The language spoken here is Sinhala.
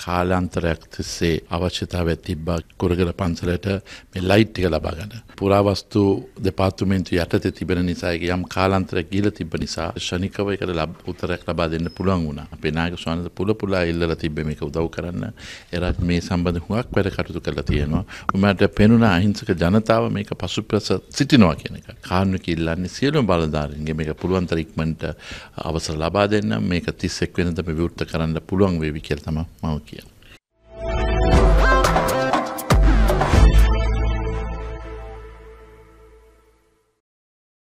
කාලාන්තරයක් තිස්සේ අවශ්‍යතාවයක් තිබ්බා කුරගල පන්සලට මේ ලයිට් එක ලබා ගන්න. පුරාවස්තු දෙපාර්තමේන්තුව යටතේ තිබෙන නිසා ඒක යම් කාලාන්තරයක් ගිහිලා තිබ්බ නිසා ශනිකව ඒකට උත්තරයක් ලබා දෙන්න පුළුවන් වුණා. අපේ නායක ස්වාමීන් පුල ඉල්ලලා තිබ්බේ මේක උදව් කරන්න. එරත් මේ සම්බන්ධ හුඟක් වැඩ කටයුතු කරලා තියෙනවා. උඹට පෙනුන අහිංසක ජනතාව මේක පසුපස සිටිනවා කියන එක. කාරණක ඉල්ලන්නේ සියලුම බලධාරීන්ගේ මේක පුළුවන් තරම් ඉක්මනට අවසර ලබා දෙන්න මේක 31 වෙනිදා විවෘත කරන්න පුළුවන් වේවි කියලා තමයි මම